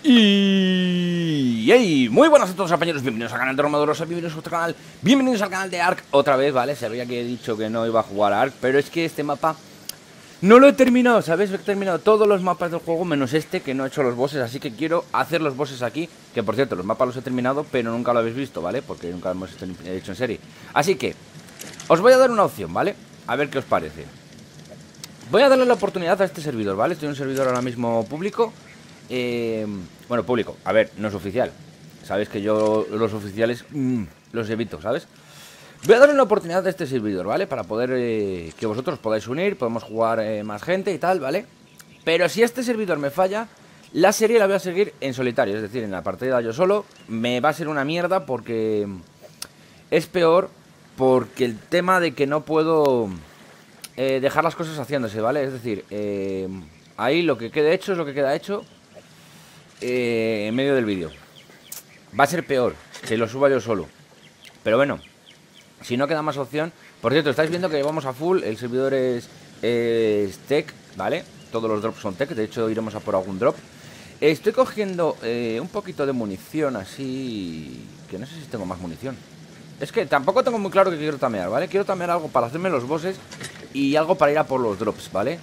Y hey, muy buenas a todos compañeros, bienvenidos al canal de Romadorosa, bienvenidos a otro canal, bienvenidos al canal de Ark otra vez, ¿vale? Sabía que he dicho que no iba a jugar a Ark, pero es que este mapa no lo he terminado, ¿sabes? He terminado todos los mapas del juego menos este, que no he hecho los bosses, así que quiero hacer los bosses aquí, que por cierto, los mapas los he terminado, pero nunca lo habéis visto, ¿vale? Porque nunca lo hemos hecho en serie. Así que, os voy a dar una opción, ¿vale? A ver qué os parece. Voy a darle la oportunidad a este servidor, ¿vale? Estoy en un servidor ahora mismo público. Bueno, público, a ver, no es oficial. Sabéis que yo los oficiales los evito, ¿sabes? Voy a darle una oportunidad a este servidor, ¿vale? Para poder que vosotros podáis unir, podemos jugar más gente y tal, ¿vale? Pero si este servidor me falla, la serie la voy a seguir en solitario. Es decir, en la partida yo solo. Me va a ser una mierda porque es peor, porque el tema de que no puedo dejar las cosas haciéndose, ¿vale? Es decir, ahí lo que quede hecho es lo que queda hecho en medio del vídeo. Va a ser peor que lo suba yo solo. Pero bueno, si no queda más opción. Por cierto, estáis viendo que vamos a full. El servidor es tech, ¿vale? Todos los drops son tech. De hecho, iremos a por algún drop. Estoy cogiendo un poquito de munición así, que no sé si tengo más munición. Es que tampoco tengo muy claro que quiero tamear, ¿vale? Quiero tamear algo para hacerme los bosses y algo para ir a por los drops, ¿vale?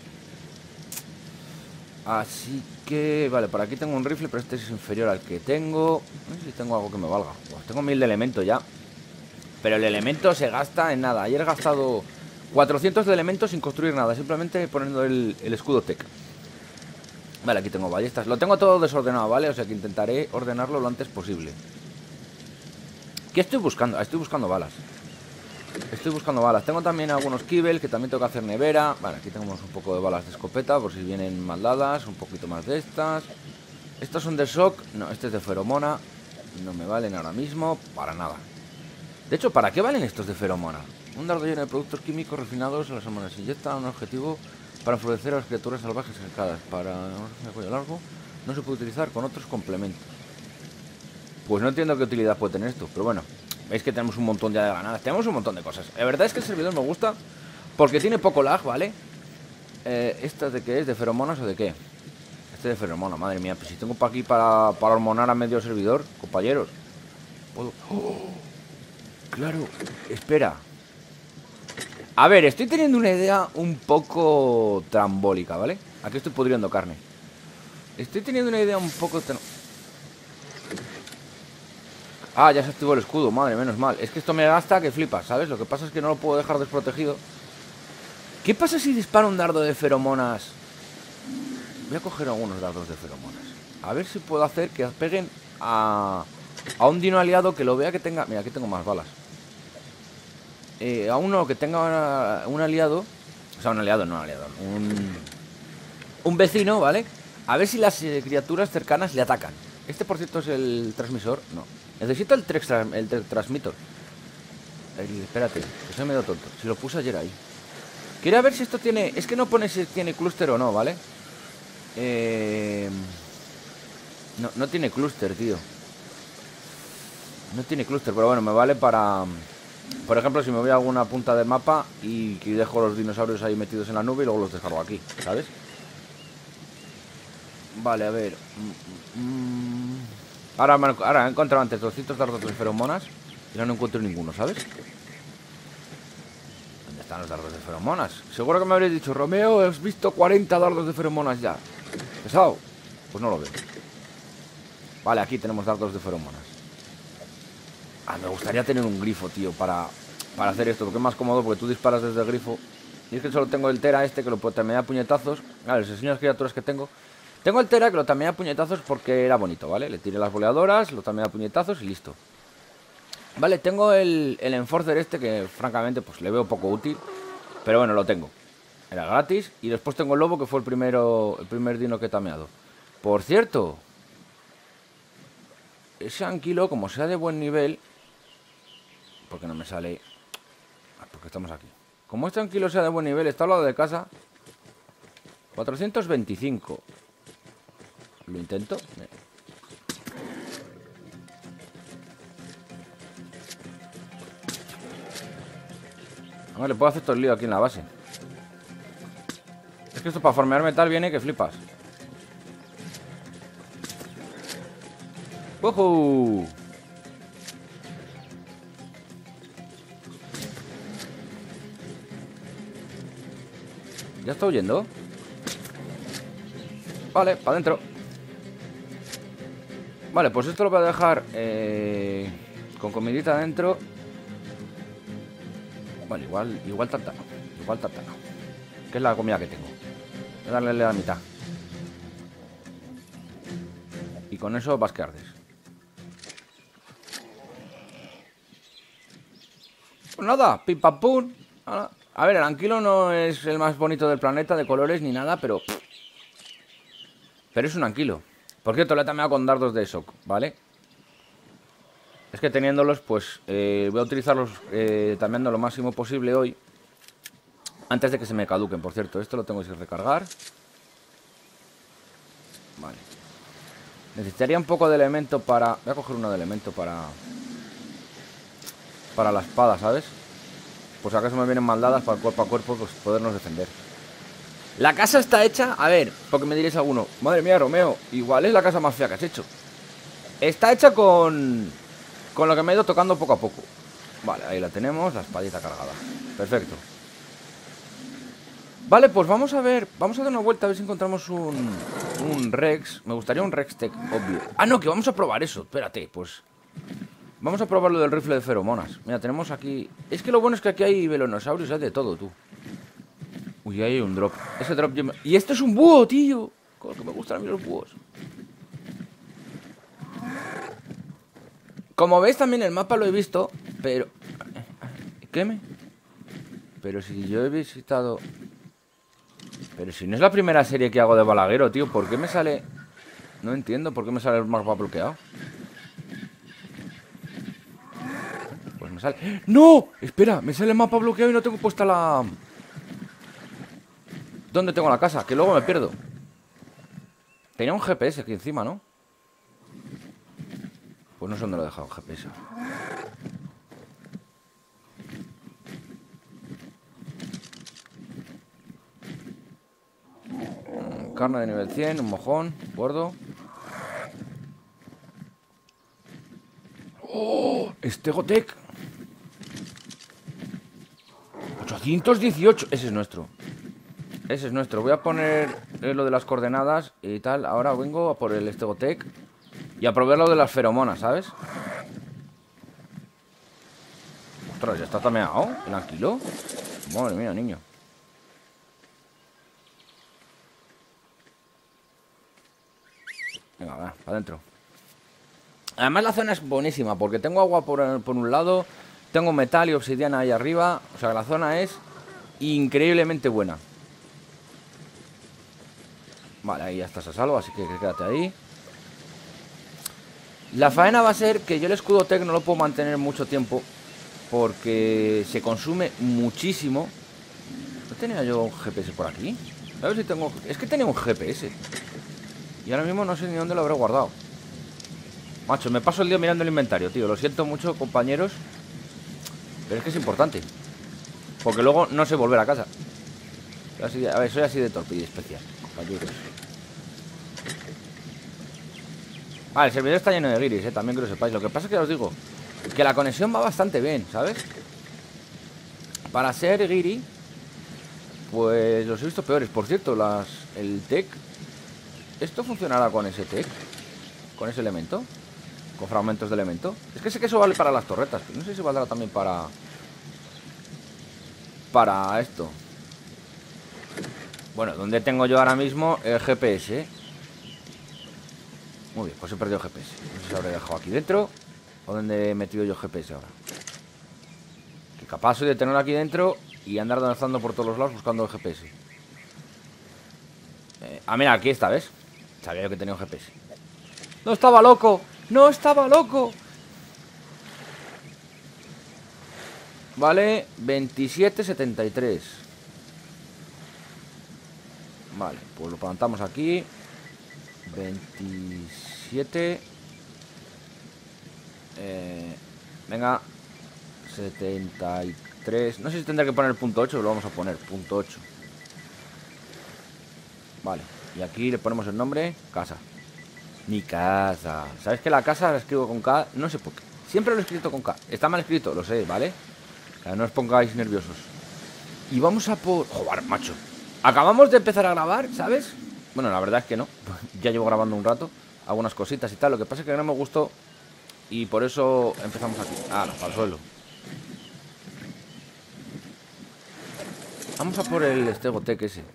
Así que, vale, por aquí tengo un rifle, pero este es inferior al que tengo. No sé si tengo algo que me valga. Pues tengo 1000 de elemento ya. Pero el elemento se gasta en nada. Ayer he gastado 400 de elementos sin construir nada, simplemente poniendo el escudo tech. Vale, aquí tengo ballestas. Lo tengo todo desordenado, ¿vale? O sea que intentaré ordenarlo lo antes posible. ¿Qué estoy buscando? Estoy buscando balas. Estoy buscando balas. Tengo también algunos kibbles que también tengo que hacer nevera. Vale, aquí tenemos un poco de balas de escopeta por si vienen mal dadas. Un poquito más de estas. Estos son de shock. No, este es de feromona. No me valen ahora mismo para nada. De hecho, ¿para qué valen estos de feromona? Un dardo lleno de productos químicos refinados en las hormonas. Inyecta un objetivo para enfurecer a las criaturas salvajes cercadas. Para un cuello largo no se puede utilizar con otros complementos. Pues no entiendo qué utilidad puede tener esto, pero bueno. Veis que tenemos un montón ya de granadas. Tenemos un montón de cosas. La verdad es que el servidor me gusta porque tiene poco lag, ¿vale? ¿Esta de qué es? ¿De feromonas o de qué? Este de feromona, madre mía. Pues si tengo para aquí para hormonar a medio servidor, compañeros. ¿Puedo? ¡Oh! Claro, espera. A ver, estoy teniendo una idea un poco trambólica, ¿vale? Aquí estoy pudriendo carne. Estoy teniendo una idea un poco... Ah, ya se activó el escudo, madre, menos mal. Es que esto me gasta que flipas, ¿sabes? Lo que pasa es que no lo puedo dejar desprotegido. ¿Qué pasa si disparo un dardo de feromonas? Voy a coger algunos dardos de feromonas. A ver si puedo hacer que peguen a un dino aliado que lo vea que tenga... Mira, aquí tengo más balas. A uno que tenga un aliado... O sea, un aliado, no un aliado. Un vecino, ¿vale? A ver si las criaturas cercanas le atacan. Este, por cierto, es el transmisor. No. Necesito el transmitor. Espérate, que soy medio tonto. Si lo puse ayer ahí. Quiero ver si esto tiene... Es que no pone si tiene clúster o no, ¿vale? No tiene clúster, tío. No tiene clúster, pero bueno, me vale para... Por ejemplo, si me voy a alguna punta del mapa y dejo los dinosaurios ahí metidos en la nube y luego los descargo aquí, ¿sabes? Vale, a ver. Ahora he encontrado antes 200 dardos de feromonas y no encuentro ninguno, ¿sabes? ¿Dónde están los dardos de feromonas? Seguro que me habréis dicho, Romeo, has visto 40 dardos de feromonas ya. ¿Pesado? Pues no lo veo. Vale, aquí tenemos dardos de feromonas. Ah, me gustaría tener un grifo, tío, para hacer esto, porque es más cómodo, porque tú disparas desde el grifo. Y es que solo tengo el Tera este, que lo tamea a puñetazos. Vale, les enseño las criaturas que tengo. Tengo el Tera que lo tamea a puñetazos porque era bonito, ¿vale? Le tiré las boleadoras, lo tamea a puñetazos y listo. Vale, tengo el Enforcer este, que francamente pues le veo poco útil. Pero bueno, lo tengo. Era gratis. Y después tengo el lobo, que fue el primer dino que he tameado. Por cierto, ese anquilo, como sea de buen nivel... Porque no me sale... Porque estamos aquí. Como este anquilo sea de buen nivel, está al lado de casa. 425. Lo intento. No le puedo hacer todo el lío aquí en la base. Es que esto para farmear metal viene que flipas. ¡Ojo! ¿Ya está huyendo? Vale, para adentro. Vale, pues esto lo voy a dejar con comidita adentro. Vale, igual tartano. Igual tartano. Que es la comida que tengo. Voy a darle la mitad. Y con eso vas que ardes. Pues nada, pim pam pum. A ver, el anquilo no es el más bonito del planeta de colores ni nada, pero es un anquilo. Por cierto, le he tameado con dardos de shock, ¿vale? Es que teniéndolos, pues voy a utilizarlos tameando lo máximo posible hoy, antes de que se me caduquen. Por cierto, esto lo tengo que recargar. Vale. Necesitaría un poco de elemento para... Voy a coger uno de elemento para la espada, ¿sabes? Pues acaso me vienen maldadas para cuerpo a cuerpo, pues podernos defender. La casa está hecha, a ver, porque me diréis alguno, madre mía, Romeo, igual es la casa más fea que has hecho. Está hecha con lo que me he ido tocando poco a poco. Vale, ahí la tenemos, la espadita cargada. Perfecto. Vale, pues vamos a ver, vamos a dar una vuelta a ver si encontramos un Rex. Me gustaría un Rex Tech, obvio. Ah, no, que vamos a probar eso, espérate, pues vamos a probar lo del rifle de feromonas. Mira, tenemos aquí... Es que lo bueno es que aquí hay velocinosaurios, hay de todo, tú. Uy, ahí hay un drop. Ese drop... Y esto es un búho, tío. Como que me gustan a mí los búhos. Como veis también el mapa lo he visto, pero... ¿Qué? Pero si yo he visitado... Pero si no es la primera serie que hago de Balaguero, tío. ¿Por qué me sale...? No entiendo por qué me sale el mapa bloqueado. Pues me sale... ¡No! Espera, me sale el mapa bloqueado y no tengo puesta la... ¿Dónde tengo la casa? Que luego me pierdo. Tenía un GPS aquí encima, ¿no? Pues no sé dónde lo he dejado, el GPS. Carne de nivel 100, un mojón, gordo. ¡Oh! Estegotec 818. Ese es nuestro. Ese es nuestro. Voy a poner lo de las coordenadas y tal. Ahora vengo a por el Estegotec y a probar lo de las feromonas, ¿sabes? Ostras, ya está tameado el anquilo. Madre mía, niño. Venga, va, para adentro. Además la zona es buenísima porque tengo agua por un lado, tengo metal y obsidiana ahí arriba. O sea que la zona es increíblemente buena. Vale, ahí ya estás a salvo, así que quédate ahí. La faena va a ser que yo el escudo tech no lo puedo mantener mucho tiempo porque se consume muchísimo. ¿No tenía yo un GPS por aquí? A ver si tengo... Es que tenía un GPS y ahora mismo no sé ni dónde lo habré guardado. Macho, me paso el día mirando el inventario, tío. Lo siento mucho, compañeros, pero es que es importante porque luego no sé volver a casa. Así, a ver, soy así de torpe y especial, compañeros. Ah, el servidor está lleno de guiris, también que lo sepáis. Lo que pasa es que os digo que la conexión va bastante bien, ¿sabes? Para ser guiri, pues los he visto peores. Por cierto, el tech, ¿esto funcionará con ese tech? ¿Con ese elemento? ¿Con fragmentos de elemento? Es que sé que eso vale para las torretas, pero no sé si valdrá también para esto. Bueno, ¿dónde tengo yo ahora mismo el GPS? Muy bien, pues he perdido el GPS. No sé si lo habré dejado aquí dentro o dónde he metido yo el GPS ahora. Que capaz soy de tenerlo aquí dentro y andar danzando por todos los lados buscando el GPS. Mira, aquí está, ¿ves? Sabía yo que tenía un GPS. ¡No estaba loco! ¡No estaba loco! Vale, 27,73. Vale, pues lo plantamos aquí. 27. Venga. 73. No sé si tendré que poner punto 8 o lo vamos a poner punto 8. Vale, y aquí le ponemos el nombre casa. Mi casa. ¿Sabes que la casa la escribo con K? No sé por qué. Siempre lo he escrito con K. Está mal escrito, lo sé, ¿vale? No os pongáis nerviosos. Y vamos a por... Joder, macho. Acabamos de empezar a grabar, ¿sabes? Bueno, la verdad es que no. Ya llevo grabando un rato. Algunas cositas y tal. Lo que pasa es que no me gustó. Y por eso empezamos aquí. Ah, no, para el suelo. Vamos a por el Stegotec ese.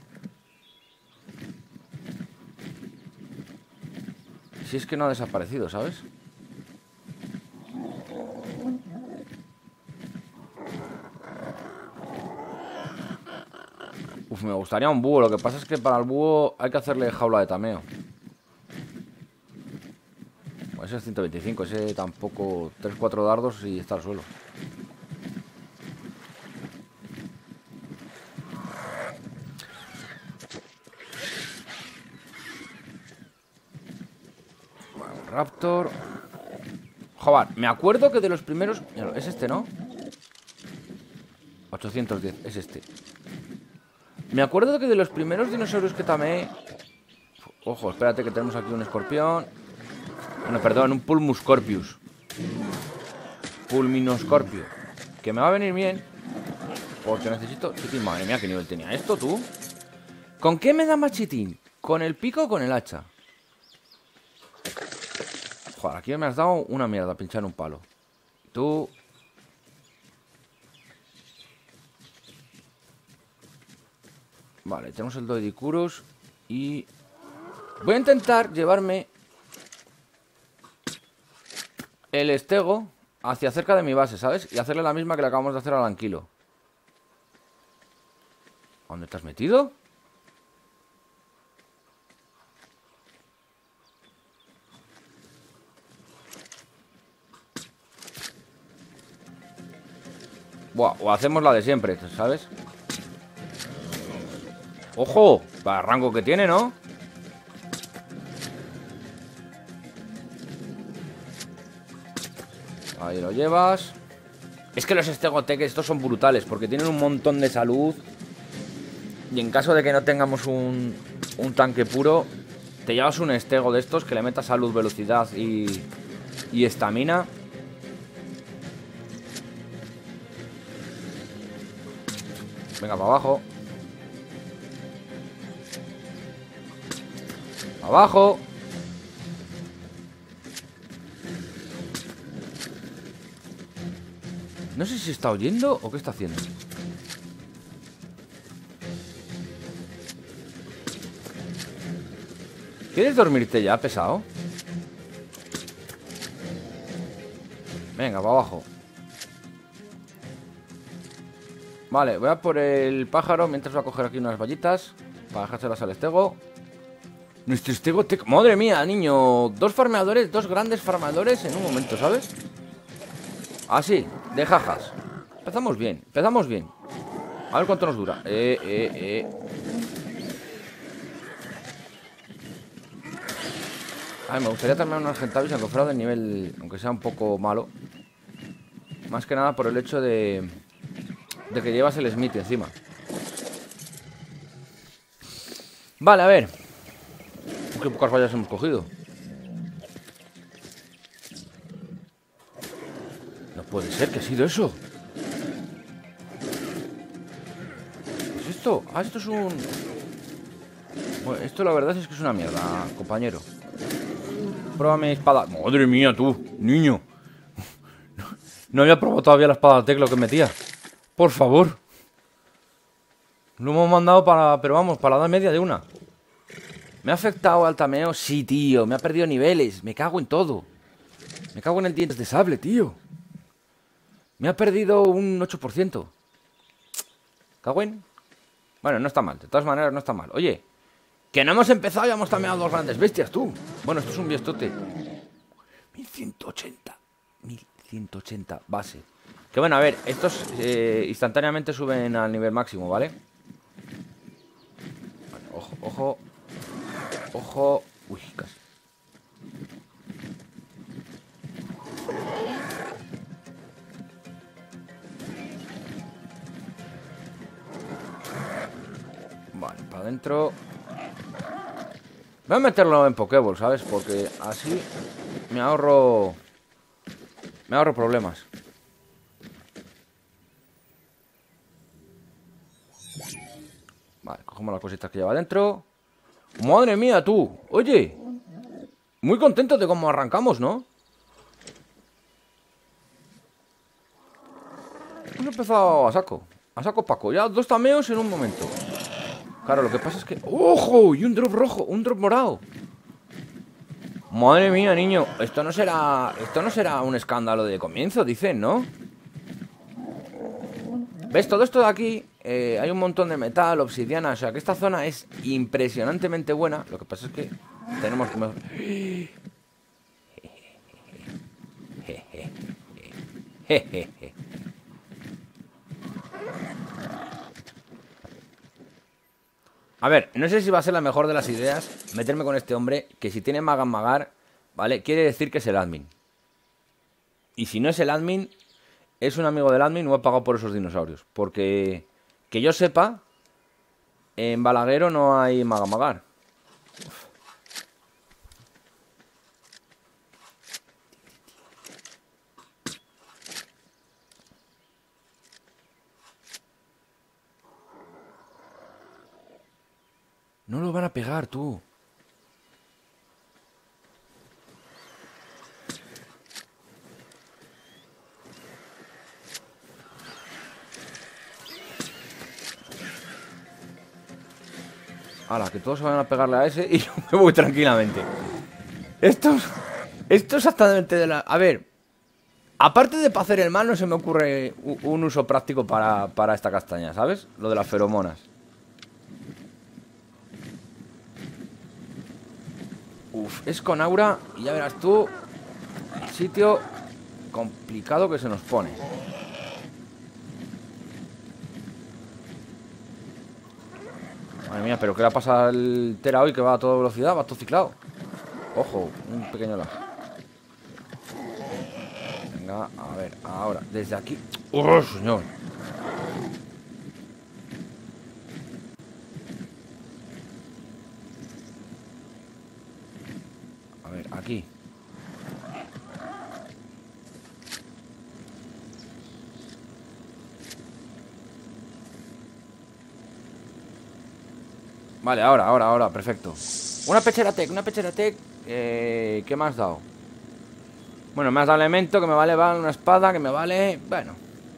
Si es que no ha desaparecido, ¿sabes? Uf, me gustaría un búho. Lo que pasa es que para el búho hay que hacerle jaula de tameo. Ese es 125. Ese tampoco... 3-4 dardos y está al suelo. Bueno, Raptor. Joder, me acuerdo que de los primeros... Es este, ¿no? 810, es este. Me acuerdo que de los primeros dinosaurios que tamé... Ojo, espérate que tenemos aquí un escorpión. Bueno, perdón, un Pulmuscorpius. Pulminoscorpio. Que me va a venir bien. Porque necesito... Chitín, madre mía, ¿qué nivel tenía esto, tú? ¿Con qué me da más chitín? ¿Con el pico o con el hacha? Joder, aquí me has dado una mierda, pinchar un palo. Tú... Vale, tenemos el Doedicurus. Y... voy a intentar llevarme el Stego hacia cerca de mi base, ¿sabes? Y hacerle la misma que le acabamos de hacer al Anquilo. ¿Dónde te has metido? Buah, o hacemos la de siempre, ¿sabes? ¡Ojo! Para el rango que tiene, ¿no? Ahí lo llevas. Es que los Stegotec estos son brutales porque tienen un montón de salud. Y en caso de que no tengamos un tanque puro, te llevas un Stego de estos que le meta salud, velocidad y estamina. Venga, para abajo. Abajo. No sé si está oyendo o qué está haciendo. ¿Quieres dormirte ya, pesado? Venga, para abajo. Vale, voy a por el pájaro mientras voy a coger aquí unas vallitas para dejárselas al Stego. Nuestro Stegotec... Madre mía, niño. Dos farmeadores, dos grandes farmeadores en un momento, ¿sabes? Así, de jajas. Empezamos bien, empezamos bien. A ver cuánto nos dura. A ver, me gustaría terminar unas Argentavis aunque fuera del nivel... Aunque sea un poco malo. Más que nada por el hecho de que llevas el Smith encima. Vale, a ver. Qué pocas vallas hemos cogido. No puede ser, ¿qué ha sido eso? ¿Qué es esto? Ah, esto es un... Bueno, esto la verdad es que es una mierda, compañero. Pruébame espada. Madre mía, tú, niño. No había probado todavía la espada teclo que metía. Por favor. Lo hemos mandado para... Pero vamos, para la edad media de una. ¿Me ha afectado al tameo? Sí, tío. Me ha perdido niveles. Me cago en todo. Me cago en el dientes de sable, tío. Me ha perdido un 8%. ¿Cago en? Bueno, no está mal. De todas maneras, no está mal. Oye, que no hemos empezado y hemos tameado dos grandes bestias, tú. Bueno, esto es un biestote. 1180. 1180 base. Que bueno, a ver, estos instantáneamente suben al nivel máximo, ¿vale? Vale, ojo, ojo. Ojo. Uy, casi. Vale, para adentro. Voy a meterlo en Pokéball, ¿sabes? Porque así me ahorro problemas. Vale, cogemos las cositas que lleva adentro. ¡Madre mía, tú! Oye, muy contento de cómo arrancamos, ¿no? Hemos empezado a saco Paco. Ya 2 tameos en un momento. Claro, lo que pasa es que... ¡Ojo! Y un drop rojo, un drop morado. Madre mía, niño. Esto no será un escándalo de comienzo, dicen, ¿no? ¿Ves? Todo esto de aquí, hay un montón de metal, obsidiana. O sea, que esta zona es impresionantemente buena. Lo que pasa es que tenemos que... A ver, no sé si va a ser la mejor de las ideas meterme con este hombre, que si tiene Magan Magar, ¿vale? Quiere decir que es el admin. Y si no es el admin, es un amigo del admin o ha pagado por esos dinosaurios. Porque, que yo sepa, en Balaguero no hay Magan Magar. No lo van a pegar, tú. Hala, que todos se van a pegarle a ese y yo me voy tranquilamente. Esto es exactamente de la... A ver, aparte de para hacer el mal, no se me ocurre un uso práctico para esta castaña, ¿sabes? Lo de las feromonas. Uf, es con aura y ya verás tú el sitio complicado que se nos pone. Madre mía, pero ¿qué le pasa al Tera hoy que va a toda velocidad? Va todo ciclado. Ojo, un pequeño lag. Venga, a ver, ahora, desde aquí. ¡Oh, señor! A ver, aquí. Vale, ahora, perfecto. Una pechera tech. ¿Qué me has dado? Bueno, me has dado elemento que me vale una espada, que me vale... Bueno.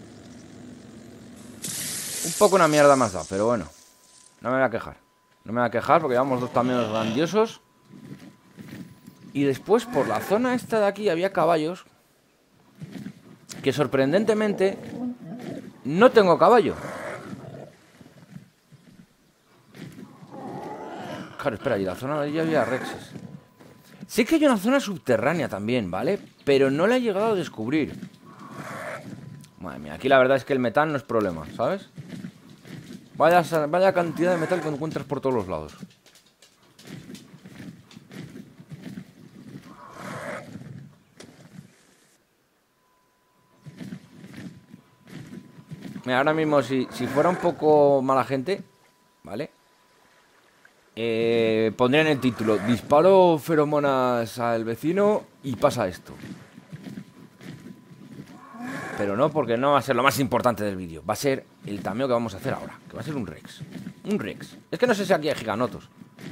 Un poco una mierda me has dado, pero bueno. No me voy a quejar. No me voy a quejar porque llevamos 2 tameos grandiosos. Y después por la zona esta de aquí había caballos. Que sorprendentemente no tengo caballo. Claro, espera, y la zona de allí había rexes. Sé que hay una zona subterránea también, ¿vale? Pero no la he llegado a descubrir. Madre mía, aquí la verdad es que el metal no es problema, ¿sabes? Vaya cantidad de metal que encuentras por todos los lados. Mira, ahora mismo si fuera un poco mala gente, ¿vale? Pondría en el título: disparo feromonas al vecino y pasa esto. Pero no, porque no va a ser lo más importante del vídeo. Va a ser el tameo que vamos a hacer ahora, que va a ser un Rex. Un Rex. Es que no sé si aquí hay giganotos,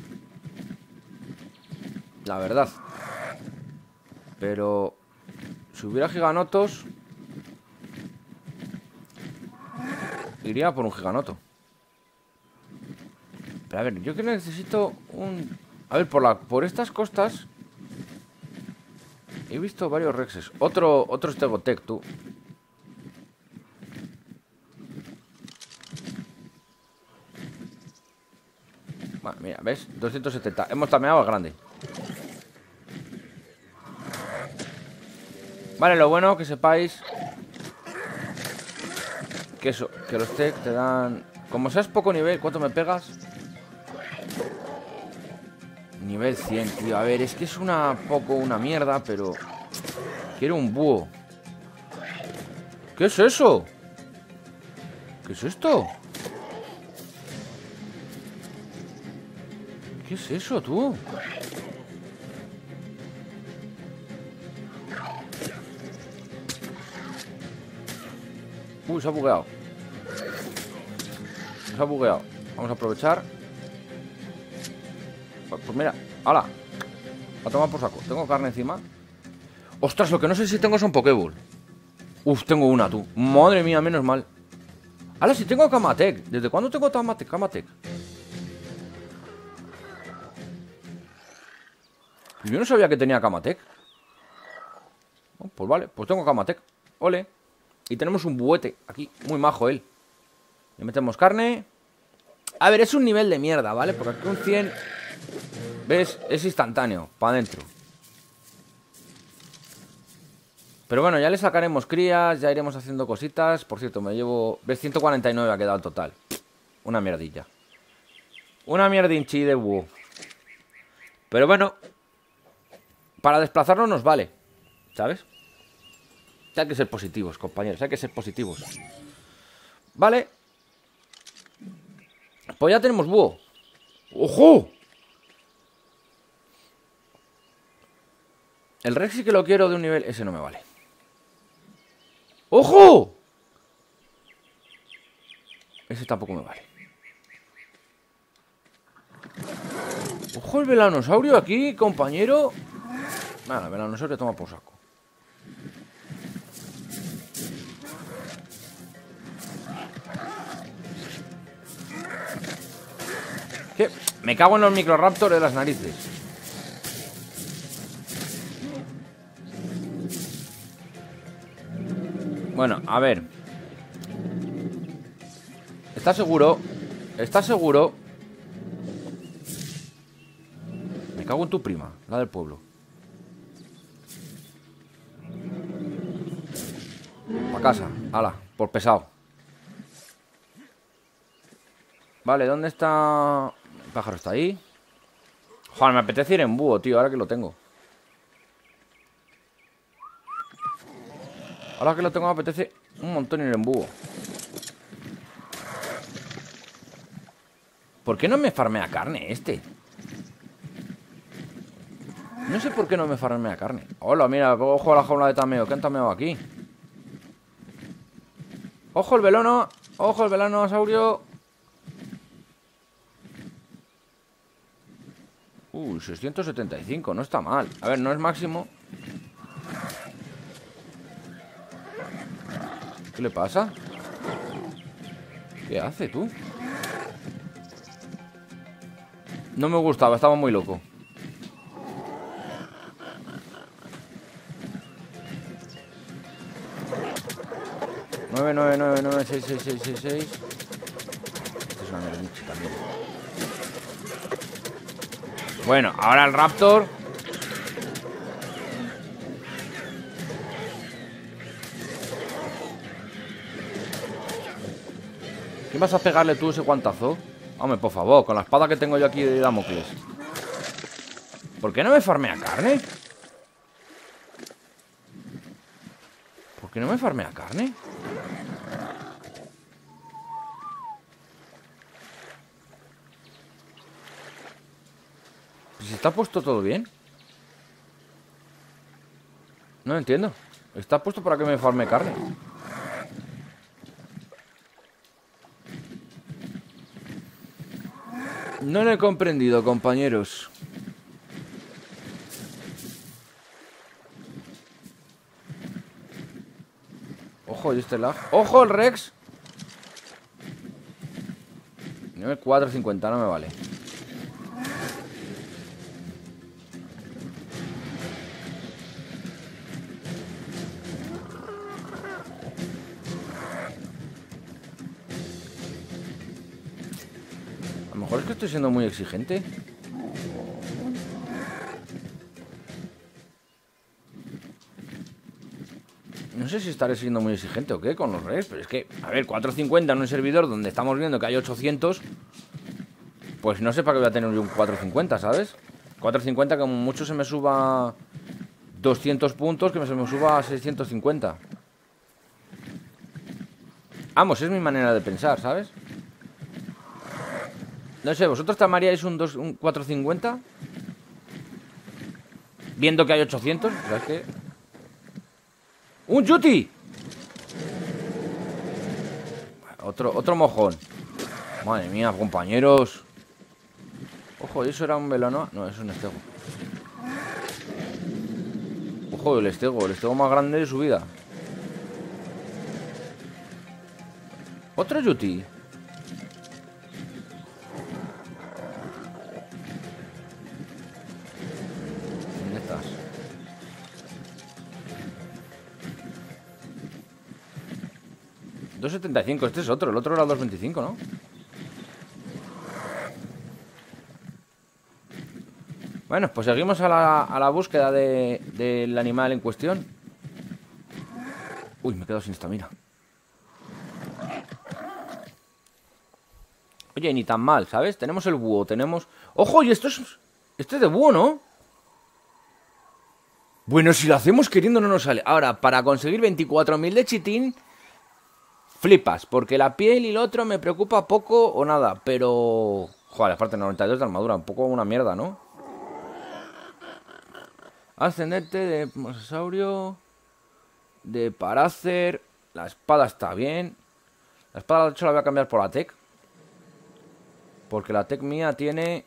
la verdad. Pero si hubiera giganotos, iría por un giganoto. Pero a ver, yo que necesito un... A ver, por estas costas he visto varios Rexes. Otro Stegotech, tú. Vale, mira, ¿ves? 270. Hemos tameado al grande. Vale, lo bueno que sepáis que eso, que los tech te dan... Como seas poco nivel, ¿cuánto me pegas? Nivel 100, tío. A ver, es que es una mierda, pero... Quiero un búho. ¿Qué es eso? ¿Qué es esto? ¿Qué es eso, tú? Uy, se ha bugueado. Se ha bugueado. Vamos a aprovechar. Pues mira, ¡hala! A tomar por saco. Tengo carne encima. Ostras, lo que no sé si tengo son Pokéball. Uf, tengo una, tú. Madre mía, menos mal. ¡Hala, si tengo Kamatec! ¿Desde cuándo tengo Kamatec? Yo no sabía que tenía Kamatec. Oh, pues vale, pues tengo Kamatec. Ole. Y tenemos un buete aquí, muy majo él. Le metemos carne. A ver, es un nivel de mierda, ¿vale? Porque aquí un 100, ¿ves? Es instantáneo, para adentro. Pero bueno, ya le sacaremos crías. Ya iremos haciendo cositas. Por cierto, me llevo... ¿Ves? 149 ha quedado el total. Una mierdilla. Una mierdinchi de búho. Pero bueno, para desplazarnos nos vale, ¿sabes? Hay que ser positivos, compañeros. Hay que ser positivos. Vale. Pues ya tenemos búho. ¡Ojo! El Rex sí que lo quiero de un nivel... Ese no me vale. ¡Ojo! Ese tampoco me vale. ¡Ojo el velanosaurio aquí, compañero! Nada, el velanosaurio toma por saco. ¿Qué? Me cago en los microraptors de las narices. Bueno, a ver. ¿Estás seguro? ¿Estás seguro? Me cago en tu prima, la del pueblo. Pa' casa, ala, por pesado. Vale, ¿dónde está? El pájaro está ahí. Joder, me apetece ir en búho, tío, ahora que lo tengo. Ahora que lo tengo me apetece un montón ir en búho. ¿Por qué no me farmea carne este? No sé por qué no me farmea carne. Hola, mira, ojo a la jaula de tameo. ¿Qué han tameado aquí? ¡Ojo el velono! ¡Ojo el velanosaurio! 675, no está mal. A ver, no es máximo. ¿Qué le pasa? ¿Qué hace, tú? No me gustaba, estaba muy loco. Nueve, 6, 6, 6, 6, 6. Esto es una mermicha también. Bueno, ahora el Raptor. ¿Qué vas a pegarle tú ese guantazo? Hombre, por favor, con la espada que tengo yo aquí de Damocles. ¿Por qué no me farmea carne? ¿Por qué no me farmea carne? Pues está puesto todo bien. No entiendo. Está puesto para que me farme carne. No lo he comprendido, compañeros. Ojo, y este lag. ¡Ojo el Rex! Nivel 450, no me vale. A lo mejor es que estoy siendo muy exigente. No sé si estaré siendo muy exigente o qué con los Rex, pero es que, a ver, 450 en un servidor donde estamos viendo que hay 800, pues no sé para qué voy a tener yo un 450, ¿sabes? 450 como mucho se me suba 200 puntos, que se me suba a 650. Vamos, es mi manera de pensar, ¿sabes? No sé, ¿vosotros tomaríais un 450? Viendo que hay 800, ¿sabes qué? ¡Un Yuti! Otro mojón. Madre mía, compañeros. Ojo, ¿eso era un velano? No, es un estego. Ojo, el estego más grande de su vida. Otro Yuti. ¿Dónde estás? $2.75, este es otro. El otro era $2.25, ¿no? Bueno, pues seguimos a la búsqueda del animal en cuestión. Uy, me he quedado sin estamina. Oye, ni tan mal, ¿sabes? Tenemos el búho, tenemos... ¡Ojo! Y esto es... Este es de búho, ¿no? Bueno, si lo hacemos queriendo no nos sale. Ahora, para conseguir 24.000 de chitín... Flipas, porque la piel y lo otro me preocupa poco o nada. Pero... Joder, aparte 92 de armadura, un poco una mierda, ¿no? Ascendente de mosasaurio... De Paracer... La espada está bien. La espada de hecho la voy a cambiar por la tech. Porque la tech mía tiene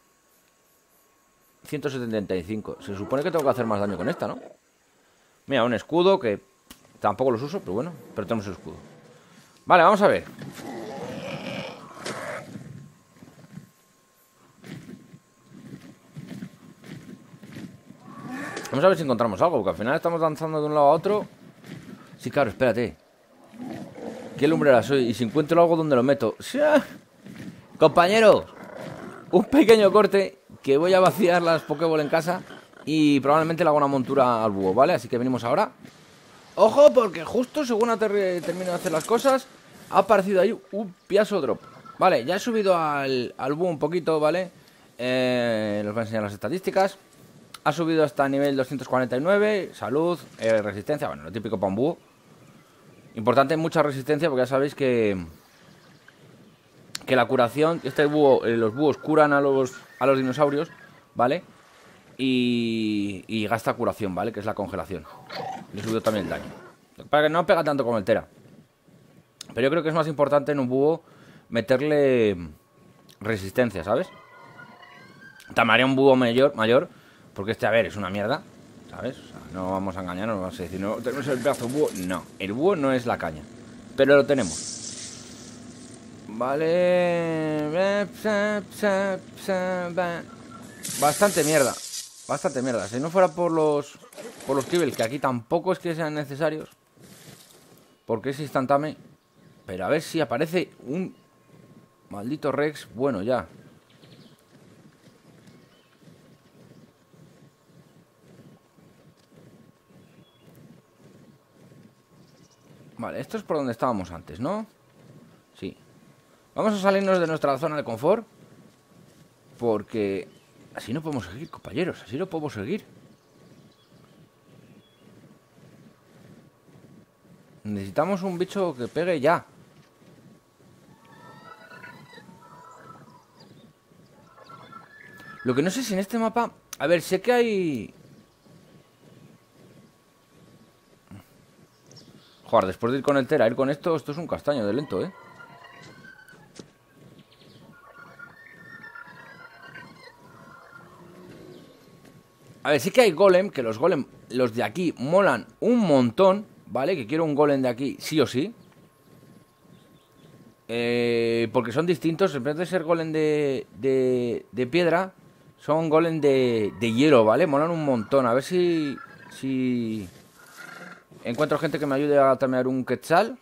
175. Se supone que tengo que hacer más daño con esta, ¿no? Mira, un escudo que tampoco los uso, pero bueno. Pero tenemos el escudo. Vale, vamos a ver. Vamos a ver si encontramos algo, porque al final estamos danzando de un lado a otro. Sí, claro, espérate. ¿Qué lumbrera soy? Y si encuentro algo, ¿dónde lo meto? ¡Sí! Compañeros, un pequeño corte, que voy a vaciar las Pokéball en casa y probablemente le hago una montura al búho, ¿vale? Así que venimos ahora. Ojo, porque justo según termino de hacer las cosas, ha aparecido ahí un piazo drop. Vale, ya he subido al búho un poquito, ¿vale? Les voy a enseñar las estadísticas. Ha subido hasta nivel 249, salud, resistencia, bueno, lo típico para un búho. Importante, mucha resistencia, porque ya sabéis que la curación, este búho, los búhos curan a los dinosaurios, ¿vale? Y gasta curación, ¿vale? Que es la congelación. Le he subido también el daño. Para que no pega tanto como el Tera. Pero yo creo que es más importante en un búho meterle resistencia, ¿sabes? Tamaría un búho mayor, porque este, a ver, es una mierda, ¿sabes? O sea, no vamos a engañarnos, no vamos a decir, no, tenemos el pedazo de búho. No, el búho no es la caña, pero lo tenemos. Vale. Bastante mierda. Bastante mierda. Si no fuera por los kibbles, que aquí tampoco es que sean necesarios, porque es instantáneo. Pero a ver si aparece un maldito Rex. Bueno, ya. Vale, esto es por donde estábamos antes, ¿no? Sí. Vamos a salirnos de nuestra zona de confort, porque así no podemos seguir, compañeros. Así no podemos seguir. Necesitamos un bicho que pegue ya. Lo que no sé si en este mapa... A ver, sé que hay... Joder, después de ir con el Tera, ir con esto es un castaño de lento, ¿eh? A ver, sí que hay golem, que los golem, los de aquí, molan un montón, ¿vale? Que quiero un golem de aquí, sí o sí. Porque son distintos, en vez de ser golem de piedra, son golem de hielo, ¿vale? Molan un montón, a ver si encuentro gente que me ayude a tamear un quetzal.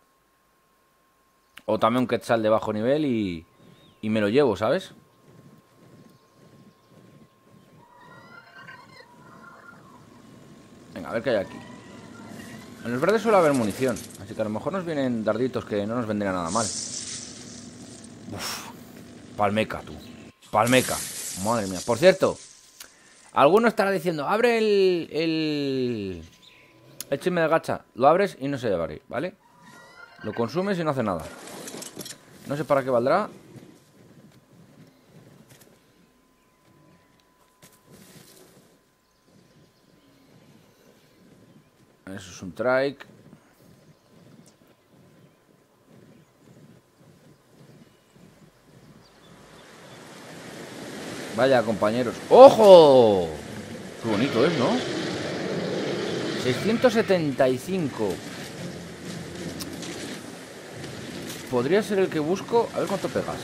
O también un quetzal de bajo nivel y me lo llevo, ¿sabes? Venga, a ver qué hay aquí. En los verdes suele haber munición, así que a lo mejor nos vienen darditos que no nos vendrían nada mal. Uf, palmeca, tú. Palmeca. Madre mía. Por cierto, alguno estará diciendo, abre el chisme de gacha. Lo abres y no se abre, ¿vale? Lo consumes y no hace nada. No sé para qué valdrá. Eso es un trike. Vaya, compañeros. ¡Ojo! Qué bonito es, ¿no? 675. Podría ser el que busco. A ver cuánto pegas.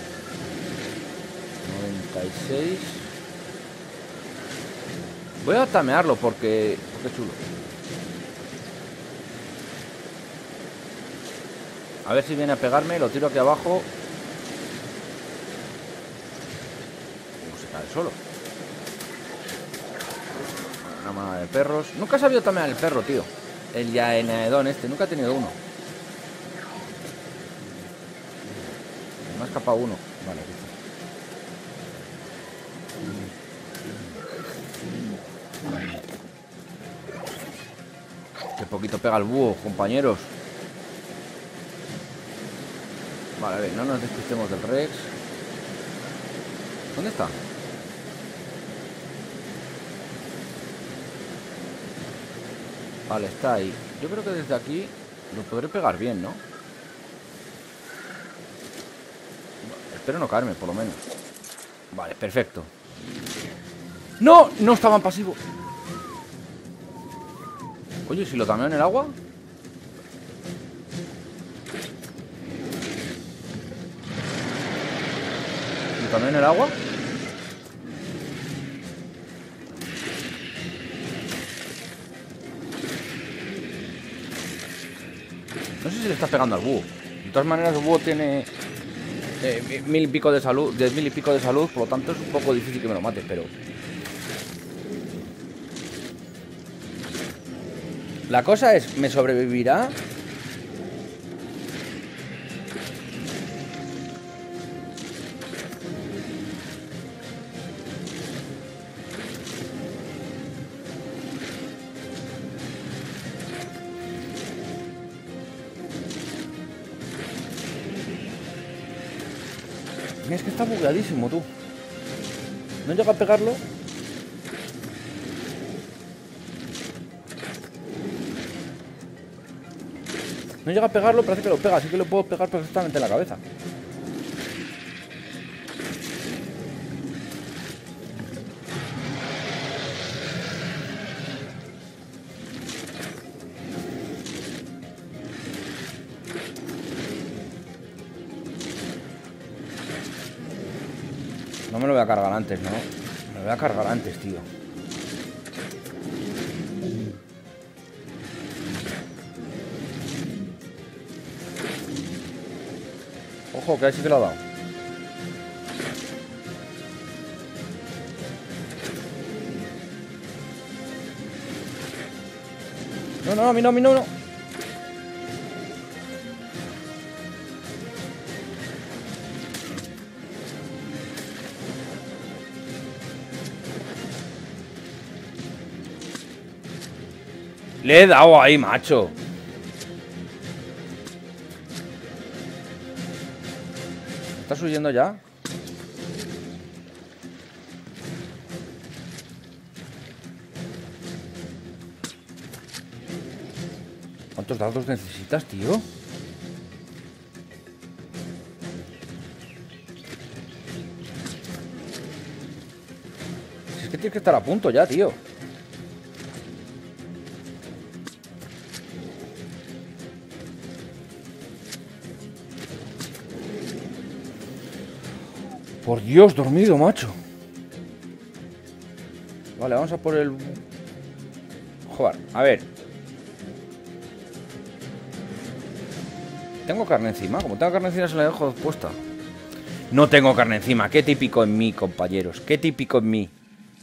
96. Voy a tamearlo porque chulo. A ver si viene a pegarme. Lo tiro aquí abajo. ¿Cómo se cae solo? Una manada de perros. Nunca he sabido tamear el perro, tío. El Yaenaedón este. Nunca he tenido uno. Me ha escapado uno. Vale, aquí está. Qué poquito pega el búho, compañeros. Vale, a ver, no nos despistemos del Rex. ¿Dónde está? Vale, está ahí. Yo creo que desde aquí lo podré pegar bien, ¿no? Espero no caerme, por lo menos. Vale, perfecto. ¡No! No estaba en pasivo. Oye, ¿si lo tameo en el agua? ¿Lo tameo en el agua? No sé si le está pegando al búho. De todas maneras, el búho tiene 1000 y pico de salud, 10.000 y pico de salud, por lo tanto es un poco difícil que me lo mate, pero... La cosa es, ¿me sobrevivirá? Es que está bugueadísimo, tú. ¿No llega a pegarlo? No llega a pegarlo, parece que lo pega. Así que lo puedo pegar perfectamente en la cabeza. No me lo voy a cargar antes, ¿no? Me lo voy a cargar antes, tío. Ojo, que ahí sí que lo ha dado. No, no, a mí no, a mí no, no. Le he dado ahí, macho. ¿Estás huyendo ya? ¿Cuántos dados necesitas, tío? Si es que tienes que estar a punto ya, tío. Por Dios, dormido, macho. Vale, vamos a por el... Joder, a ver. ¿Tengo carne encima? Como tengo carne encima se la dejo puesta. No tengo carne encima. Qué típico en mí, compañeros. Qué típico en mí.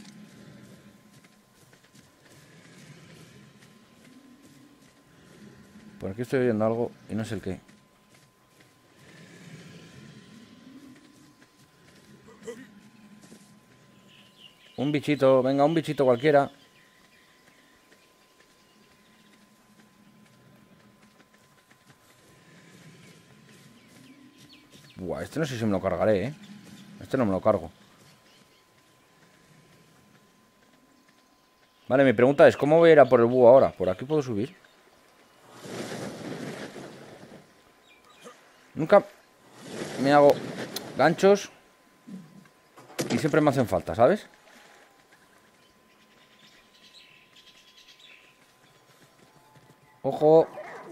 Por aquí estoy oyendo algo y no sé el qué. Un bichito, venga, un bichito cualquiera. Buah, este no sé si me lo cargaré, ¿eh? Este no me lo cargo. Vale, mi pregunta es, ¿cómo voy a ir a por el búho ahora? ¿Por aquí puedo subir? Nunca me hago ganchos y siempre me hacen falta, ¿sabes? Ojo.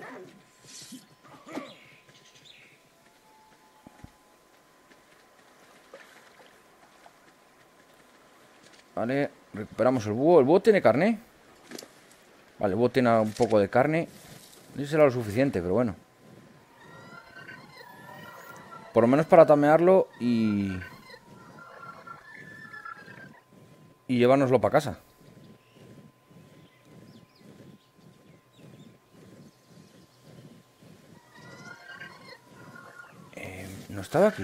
Vale, recuperamos el búho. ¿El búho tiene carne? Vale, el búho tiene un poco de carne. No sé si será lo suficiente, pero bueno. Por lo menos para tamearlo y llevárnoslo para casa. ¿No estaba aquí?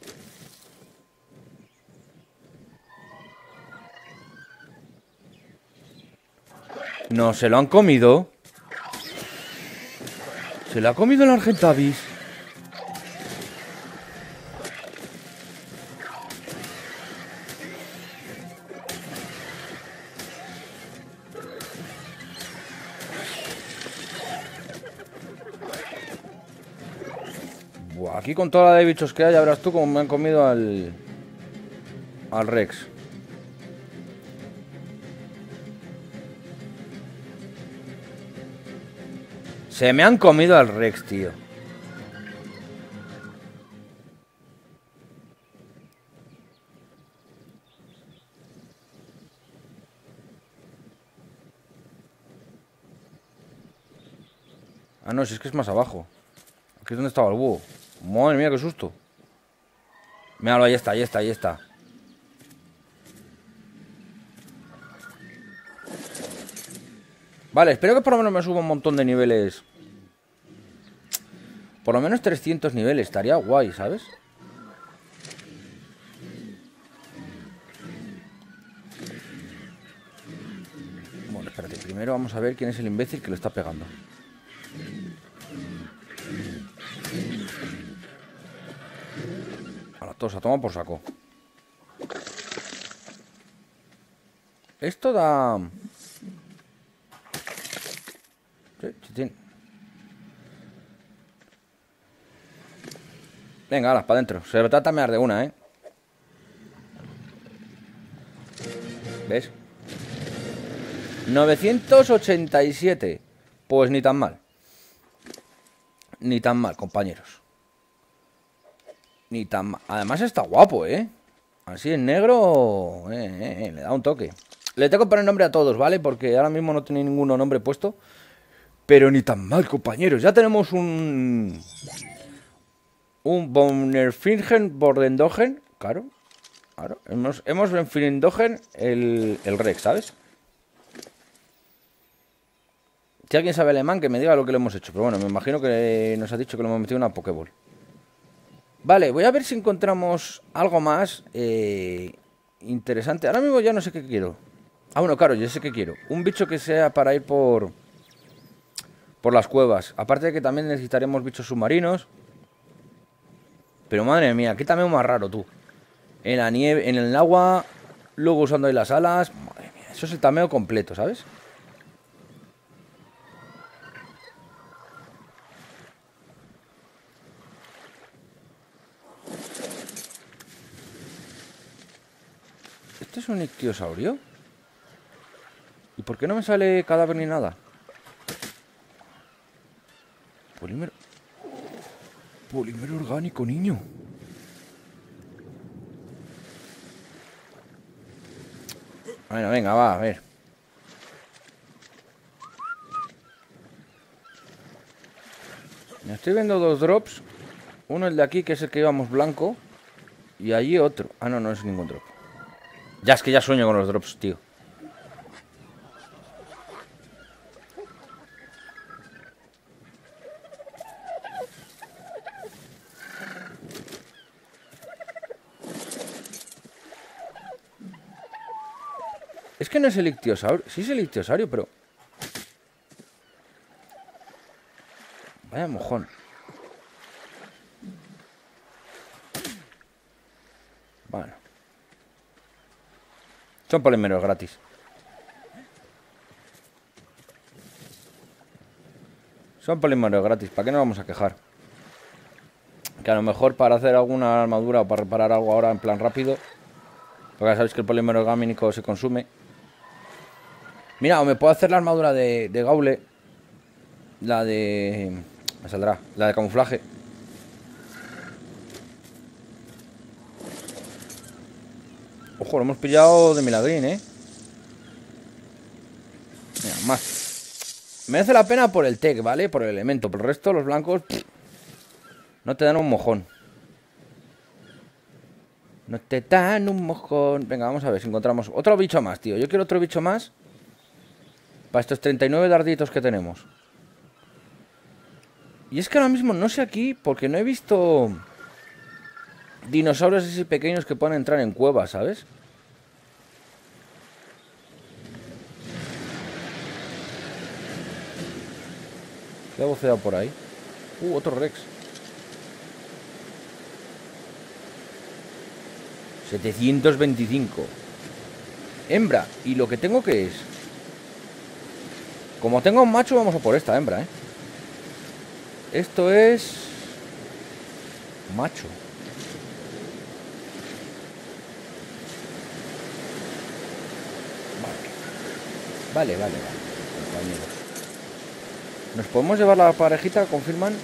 No, se lo han comido. Se lo ha comido el Argentavis. Buah, aquí con toda la de bichos que hay, ya verás tú cómo me han comido al Rex. Se me han comido al Rex, tío. Ah, no, si es que es más abajo. Aquí es donde estaba el búho. Madre mía, qué susto. Míralo, ahí está, ahí está, ahí está. Vale, espero que por lo menos me suba un montón de niveles. Por lo menos 300 niveles, estaría guay, ¿sabes? Bueno, espérate, primero vamos a ver quién es el imbécil que lo está pegando. Ahora, todos a tomar por saco. Esto da... Sí, chitín. Venga, ahora, para adentro. Se trata de tamear de una, ¿eh? ¿Ves? 987. Pues ni tan mal. Ni tan mal, compañeros. Ni tan mal. Además está guapo, ¿eh? Así en negro... le da un toque. Le tengo que poner nombre a todos, ¿vale? Porque ahora mismo no tiene ningún nombre puesto. Pero ni tan mal, compañeros. Ya tenemos un Bonnerfingen Bordendogen. Claro. Claro. Hemos Bonnerfingen el Rex, ¿sabes? Si alguien sabe alemán, que me diga lo que le hemos hecho. Pero bueno, me imagino que nos ha dicho que lo hemos metido en una Pokéball. Vale, voy a ver si encontramos algo más interesante. Ahora mismo ya no sé qué quiero. Ah, bueno, claro, yo sé qué quiero. Un bicho que sea para ir por las cuevas. Aparte de que también necesitaremos bichos submarinos. Pero madre mía, qué también más raro, tú. En la nieve, en el agua, luego usando ahí las alas. Madre mía, eso es el tameo completo, ¿sabes? ¿Este es un ictiosaurio? ¿Y por qué no me sale cadáver ni nada? Polímero... Polímero orgánico, niño. Bueno, venga, va, a ver. Me estoy viendo dos drops. Uno el de aquí, que es el que íbamos blanco. Y allí otro. Ah, no, no es ningún drop. Ya es que ya sueño con los drops, tío. Es que no es el ictiosaurio. Sí es el ictiosaurio, pero... Vaya mojón. Bueno. Son polímeros gratis. Son polímeros gratis, ¿para qué nos vamos a quejar? Que a lo mejor para hacer alguna armadura o para reparar algo ahora en plan rápido. Porque ya sabéis que el polímero orgánico se consume. Mira, o me puedo hacer la armadura de Gaule. La de... me saldrá, la de camuflaje. Ojo, lo hemos pillado de milagrín, ¿eh? Mira, más. Merece la pena por el tech, ¿vale? Por el elemento. Por el resto, los blancos... no te dan un mojón. No te dan un mojón. Venga, vamos a ver si encontramos otro bicho más, tío. Yo quiero otro bicho más. Para estos 39 darditos que tenemos. Y es que ahora mismo no sé aquí, porque no he visto dinosaurios así pequeños que puedan entrar en cuevas, ¿sabes? ¿Qué ha boceado por ahí? Otro Rex. 725. Hembra. ¿Y lo que tengo que es? Como tengo un macho, vamos a por esta hembra, ¿eh? Esto es... macho. Vale, compañeros. ¿Nos podemos llevar la parejita? ¿Confirman?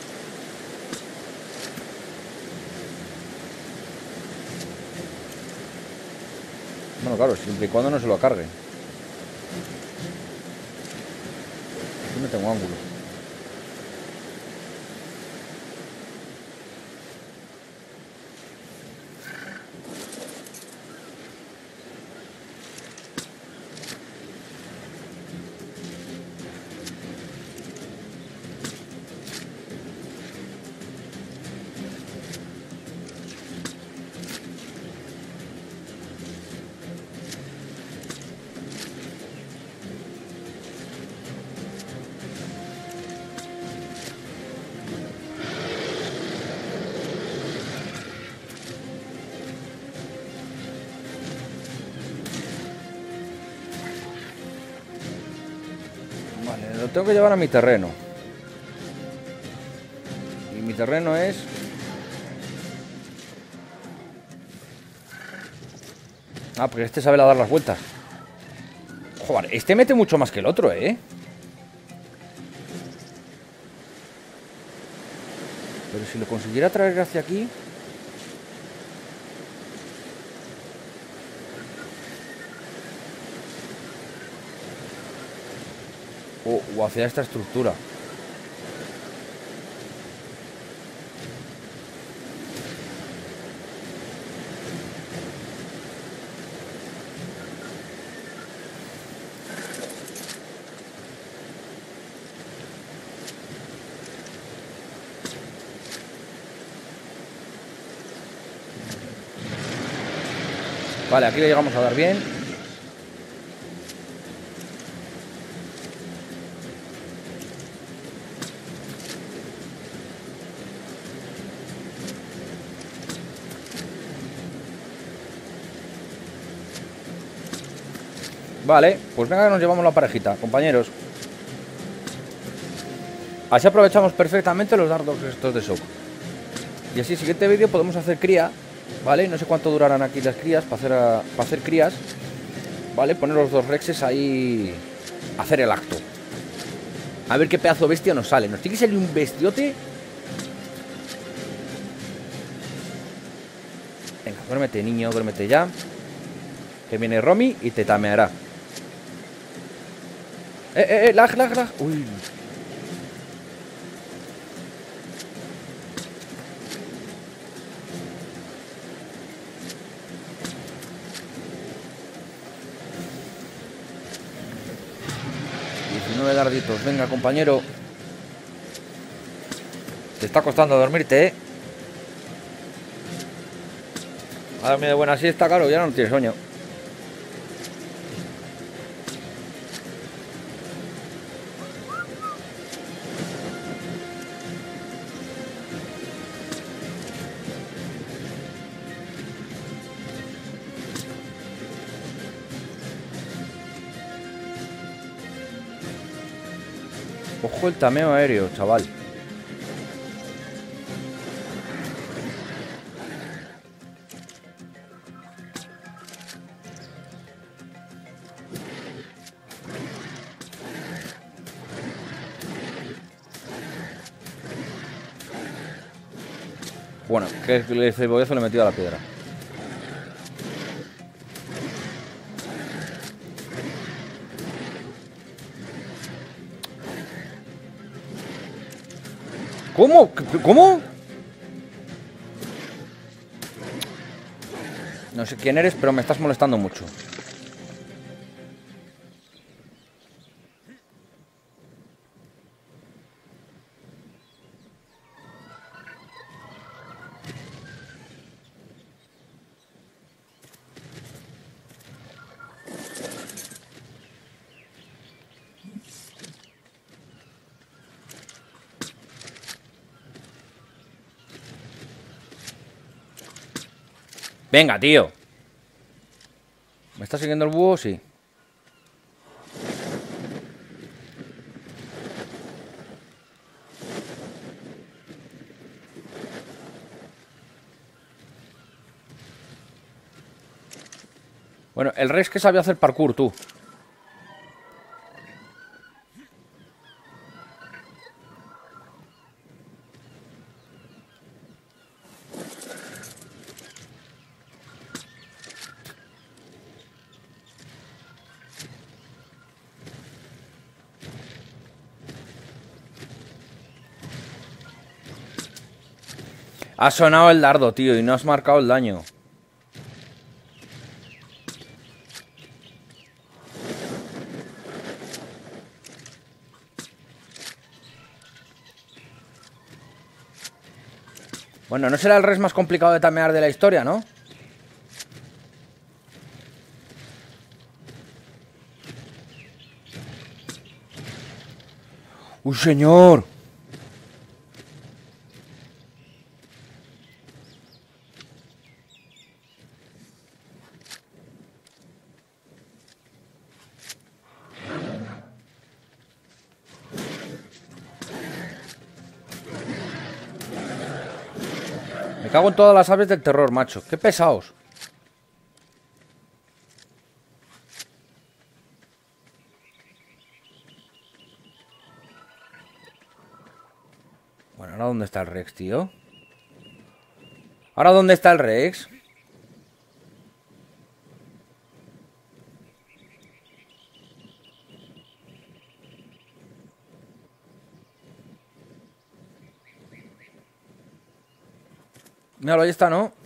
Bueno, claro, siempre y cuando no se lo carguen. Aquí no tengo ángulo. Vale, lo tengo que llevar a mi terreno. Y mi terreno es... ah, porque este sabe dar las vueltas. Joder, este mete mucho más que el otro, ¿eh? Pero si lo consiguiera traer hacia aquí... o hacia esta estructura. Vale, aquí le llegamos a dar bien. Vale, pues venga que nos llevamos la parejita, compañeros. Así aprovechamos perfectamente los dardos estos de shock. Y así, siguiente vídeo podemos hacer cría, ¿vale? No sé cuánto durarán aquí las crías para hacer crías, ¿vale? Poner los dos rexes ahí, hacer el acto. A ver qué pedazo de bestia nos sale. Nos tiene que salir un bestiote. Venga, duérmete, niño, duérmete ya. Que viene Romy y te tameará. Lag. Uy. Darditos, venga, compañero. Te está costando dormirte, ¿eh? A darme de buena siesta, claro, ya no tienes sueño. Ojo el tameo aéreo, chaval. Bueno, que el cebollazo le he metido a la piedra. ¿Cómo? ¿Cómo? No sé quién eres, pero me estás molestando mucho. Venga, tío. ¿Me está siguiendo el búho? Sí. Bueno, el rey es que sabía hacer parkour, tú. Ha sonado el dardo, tío, y no has marcado el daño. Bueno, no será el res más complicado de tamear de la historia, ¿no? ¡Uy, señor! Me cago en todas las aves del terror, macho. ¡Qué pesados! Bueno, ¿ahora dónde está el Rex, tío? ¿Ahora dónde está el Rex? Míralo, ahí está, ¿no?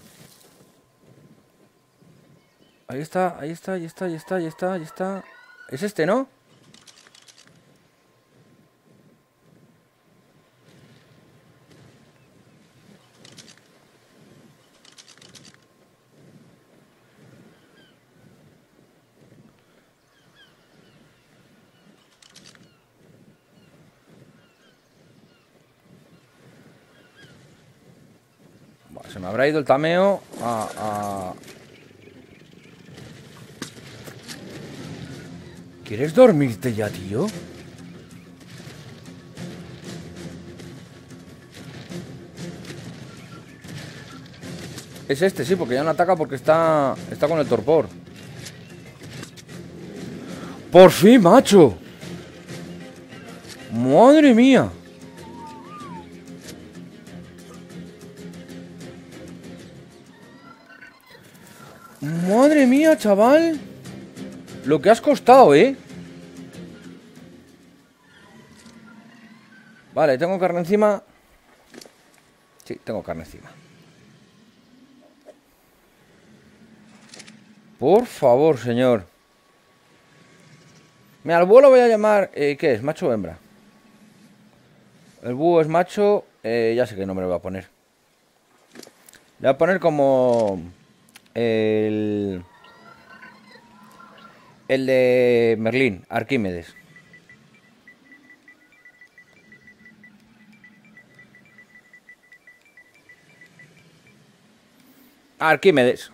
Ahí está, ahí está, ahí está, ahí está, ahí está, ahí está. Es este, ¿no? Buah, se me habrá ido el tameo a... ¿Quieres dormirte ya, tío? Es este, sí, porque ya no ataca porque está con el torpor. ¡Por fin, macho! ¡Madre mía! ¡Madre mía, chaval! Lo que has costado, ¿eh? Vale, tengo carne encima. Sí, tengo carne encima. Por favor, señor. Mira, al búho lo voy a llamar... ¿qué es? ¿Macho o hembra? El búho es macho. Ya sé qué nombre le voy a poner. Le voy a poner como... El de Merlín, Arquímedes. Arquímedes.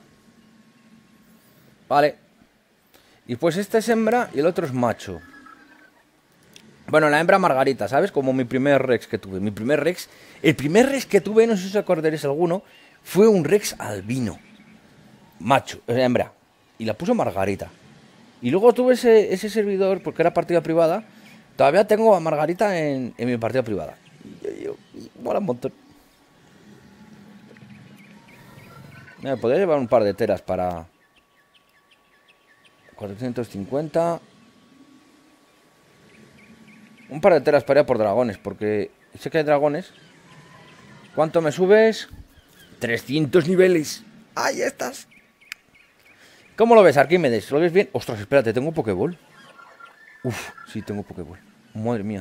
Vale. Y pues este es hembra y el otro es macho. Bueno, la hembra Margarita, ¿sabes? Como mi primer Rex que tuve. Mi primer Rex... El primer Rex que tuve, no sé si os acordaréis alguno, fue un Rex albino. Macho, hembra. Y la puso Margarita. Y luego tuve ese servidor, porque era partida privada. Todavía tengo a Margarita en mi partida privada. Y mola un montón. Me podría llevar un par de teras para... 450. Un par de teras para ir a por dragones, porque sé que hay dragones. ¿Cuánto me subes? 300 niveles. ¡Ahí estás! ¿Cómo lo ves, Arquímedes? ¿Lo ves bien? Ostras, espérate, ¿tengo Pokéball? Uf, sí, tengo Pokéball. Madre mía.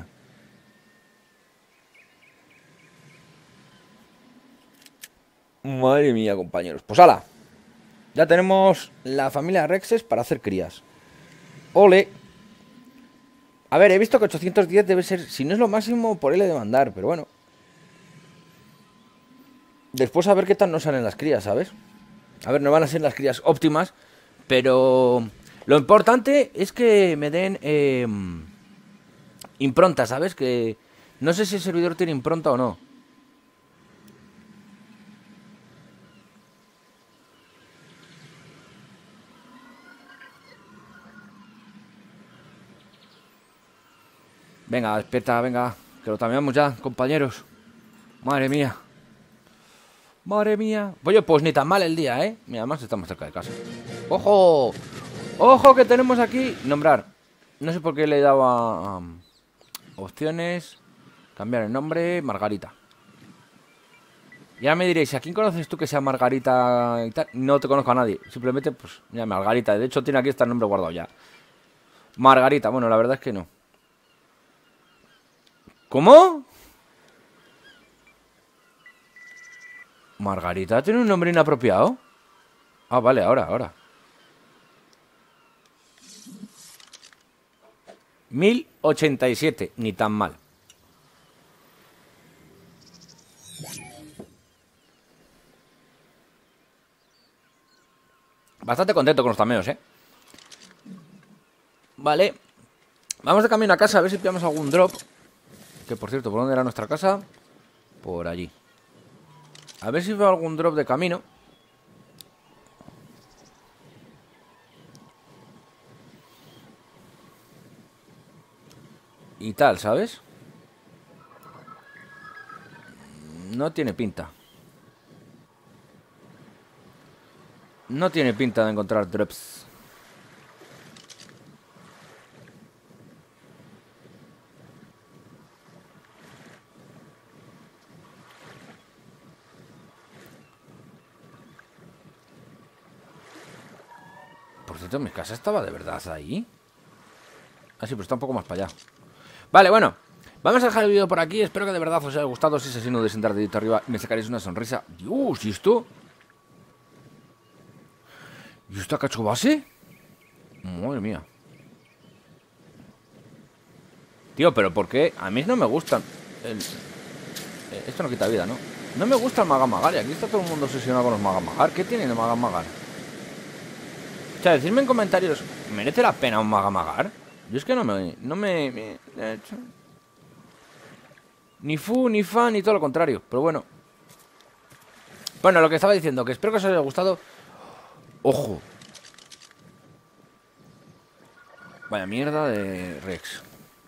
Madre mía, compañeros. Pues hala. Ya tenemos la familia Rexes para hacer crías. Ole. A ver, he visto que 810 debe ser... Si no es lo máximo, por él he de mandar, pero bueno. Después a ver qué tal nos salen las crías, ¿sabes? A ver, no van a ser las crías óptimas, pero lo importante es que me den impronta, ¿sabes? Que no sé si el servidor tiene impronta o no. Venga, despierta, venga, que lo cambiamos ya, compañeros. Madre mía. Madre mía. Oye, pues ni tan mal el día, ¿eh? Mira, además estamos cerca de casa. ¡Ojo! ¡Ojo que tenemos aquí! Nombrar. No sé por qué le he dado a opciones. Cambiar el nombre. Margarita. Y ahora me diréis, ¿a quién conoces tú que sea Margarita y tal? No te conozco a nadie. Simplemente, pues, ya Margarita. De hecho, tiene aquí este nombre guardado ya. Margarita. Bueno, la verdad es que no. ¿Cómo? ¿Margarita tiene un nombre inapropiado? Ah, vale, ahora. 1087, ni tan mal. Bastante contento con los tameos, ¿eh? Vale. Vamos de camino a casa a ver si pillamos algún drop. Que por cierto, ¿por dónde era nuestra casa? Por allí. A ver si veo algún drop de camino. Y tal, ¿sabes? No tiene pinta. No tiene pinta de encontrar drops. Por cierto, mi casa estaba de verdad ahí. Ah, sí, pero está un poco más para allá. Vale, bueno. Vamos a dejar el vídeo por aquí. Espero que de verdad os haya gustado. Si es así, no dudéis en dar dedito arriba y me sacaréis una sonrisa. Dios, ¿y esto? ¿Y esta cacho base? Madre mía. Tío, pero ¿por qué? A mí no me gustan esto no quita vida, ¿no? No me gusta el Magamagar. Y aquí está todo el mundo obsesionado con los Magamagar. ¿Qué tiene el Magamagar? O sea, decidme en comentarios, ¿merece la pena un Magamagar? Yo es que no me ni fu, ni fan, ni todo lo contrario. Pero bueno. Bueno, lo que estaba diciendo, que espero que os haya gustado. ¡Ojo! Vaya mierda de Rex.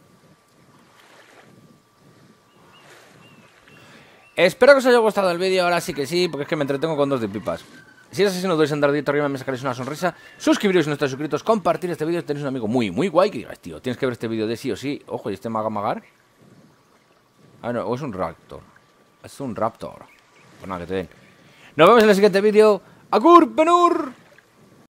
Espero que os haya gustado el vídeo. Ahora sí que sí, porque es que me entretengo con dos de pipas. Si es así, no dudéis en dar dedito arriba, me sacaréis una sonrisa. Suscribiros si no estáis suscritos, compartir este vídeo. Si tenéis un amigo muy guay que digáis, tío, tienes que ver este vídeo de sí o sí. Ojo, ¿y este Magamagar? Ah, no, o es un Raptor. Es un Raptor. Pues nada, que te den. Nos vemos en el siguiente vídeo. ¡Agur, Benur!